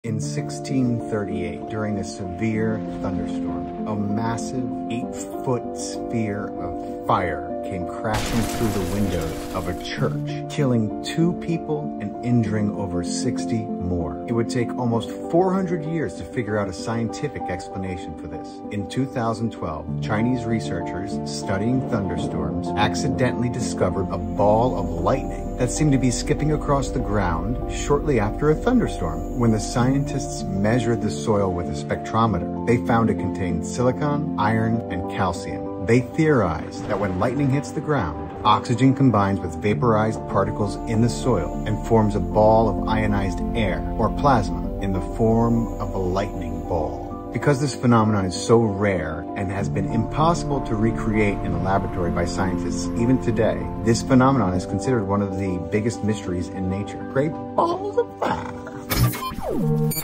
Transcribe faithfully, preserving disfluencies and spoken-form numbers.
In sixteen thirty-eight, during a severe thunderstorm, a massive eight-foot sphere of fire came crashing through the windows of a church, killing two people and injuring over sixty more. It would take almost four hundred years to figure out a scientific explanation for this. In two thousand twelve, Chinese researchers studying thunderstorms accidentally discovered a ball of lightning that seemed to be skipping across the ground shortly after a thunderstorm. When the scientists measured the soil with a spectrometer, they found it contained silicon, iron, and calcium. They theorized that when lightning hits the ground, oxygen combines with vaporized particles in the soil and forms a ball of ionized air, or plasma, in the form of a lightning ball. Because this phenomenon is so rare and has been impossible to recreate in a laboratory by scientists even today, this phenomenon is considered one of the biggest mysteries in nature. Great balls of fire!